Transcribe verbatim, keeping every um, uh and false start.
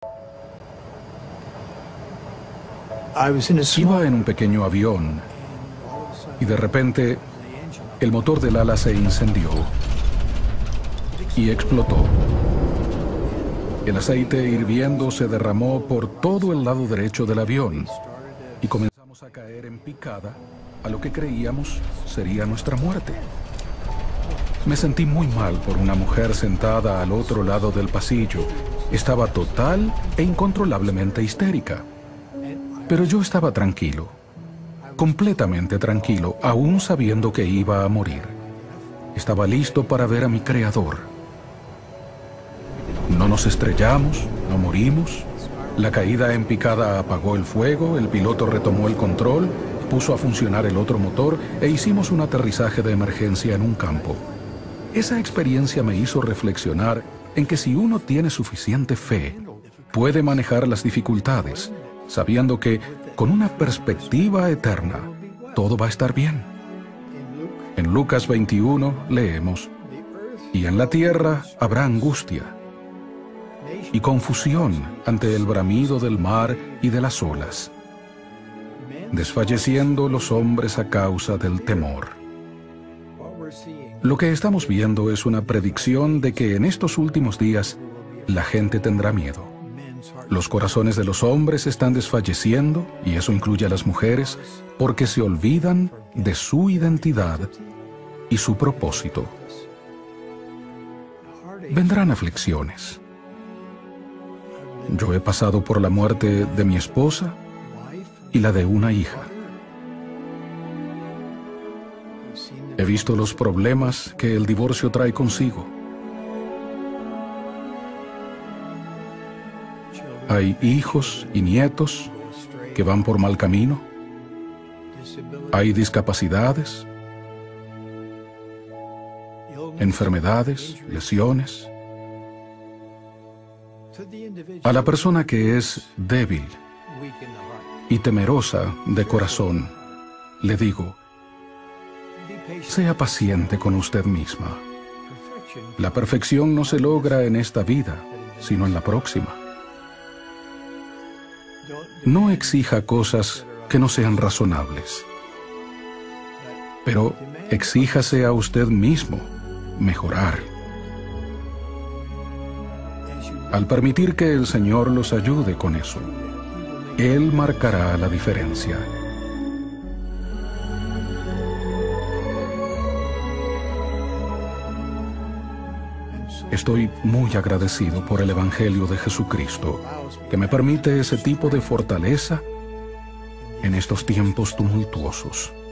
Iba en un pequeño avión y de repente el motor del ala se incendió y explotó. El aceite hirviendo se derramó por todo el lado derecho del avión y comenzamos a caer en picada a lo que creíamos sería nuestra muerte. Me sentí muy mal por una mujer sentada al otro lado del pasillo. Estaba total e incontrolablemente histérica. Pero yo estaba tranquilo, completamente tranquilo, aún sabiendo que iba a morir. Estaba listo para ver a mi Creador. No nos estrellamos, no morimos. La caída en picada apagó el fuego, el piloto retomó el control, puso a funcionar el otro motor e hicimos un aterrizaje de emergencia en un campo. Esa experiencia me hizo reflexionar en que si uno tiene suficiente fe, puede manejar las dificultades, sabiendo que, con una perspectiva eterna, todo va a estar bien. En Lucas veintiuno leemos: «Y en la tierra habrá angustia y confusión ante el bramido del mar y de las olas, desfalleciendo los hombres a causa del temor». Lo que estamos viendo es una predicción de que en estos últimos días la gente tendrá miedo. Los corazones de los hombres están desfalleciendo, y eso incluye a las mujeres, porque se olvidan de su identidad y su propósito. Vendrán aflicciones. Yo he pasado por la muerte de mi esposa y la de una hija. He visto los problemas que el divorcio trae consigo. Hay hijos y nietos que van por mal camino. Hay discapacidades, enfermedades, lesiones. A la persona que es débil y temerosa de corazón, le digo: sea paciente con usted misma. La perfección no se logra en esta vida, sino en la próxima. No exija cosas que no sean razonables, pero exíjase a usted mismo mejorar. Al permitir que el Señor los ayude con eso, Él marcará la diferencia. Estoy muy agradecido por el Evangelio de Jesucristo, que me permite ese tipo de fortaleza en estos tiempos tumultuosos.